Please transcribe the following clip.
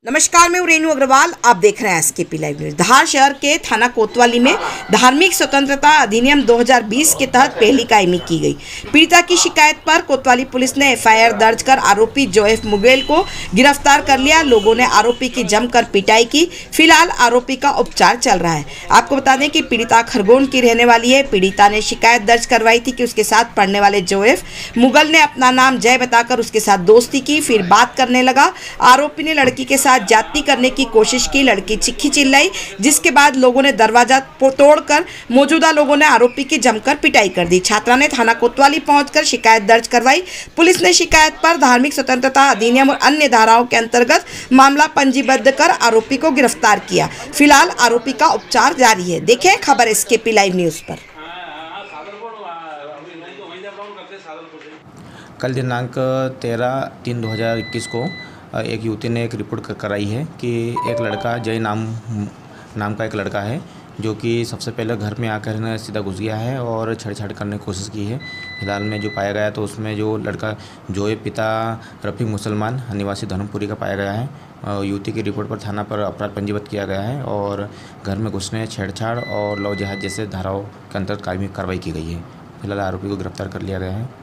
नमस्कार, मैं रेणु अग्रवाल। आप देख रहे हैं एसकेपी लाइव न्यूज। धार शहर के थाना कोतवाली में धार्मिक स्वतंत्रता अधिनियम 2020 के तहत पहली कायमी की गई। पीड़िता की शिकायत पर कोतवाली पुलिस ने एफआईआर दर्ज कर आरोपी जोएफ मुगेल को गिरफ्तार कर लिया। लोगों ने आरोपी की जमकर पिटाई की। फिलहाल आरोपी का उपचार चल रहा है। आपको बता दें कि पीड़िता खरगोन की रहने वाली है। पीड़िता ने शिकायत दर्ज करवाई थी कि उसके साथ पढ़ने वाले जोएफ मुगल ने अपना नाम जय बताकर उसके साथ दोस्ती की, फिर बात करने लगा। आरोपी ने लड़की के जाति करने की कोशिश की। लड़की चिल्खी चिल्लाई, जिसके बाद लोगों ने दरवाजा तोड़कर मौजूदा लोगों ने आरोपी की जमकर पिटाई कर दी। छात्रा ने थाना कोतवाली पहुंचकर शिकायत दर्ज करवाई। पुलिस ने शिकायत पर धार्मिक स्वतंत्रता अधिनियम और अन्य धाराओं के अंतर्गत मामला पंजीबद्ध कर आरोपी को गिरफ्तार किया। फिलहाल आरोपी का उपचार जारी है। देखें खबर एसकेपी लाइव न्यूज पर। कल दिनांक 13/3/2021 को एक युवती ने एक रिपोर्ट कराई है कि एक लड़का जय नाम का एक लड़का है, जो कि सबसे पहले घर में आकर सीधा घुस गया है और छेड़छाड़ करने की कोशिश की है। फिलहाल में जो पाया गया तो उसमें जो लड़का जोए पिता रफ़ीक मुसलमान निवासी धर्मपुरी का पाया गया है। युवती की रिपोर्ट पर थाना पर अपराध पंजीबद्ध किया गया है और घर में घुसने, छेड़छाड़ और लव जिहाद जैसे धाराओं के अंतर्गत कार्रवाई की गई है। फिलहाल आरोपी को गिरफ्तार कर लिया गया है।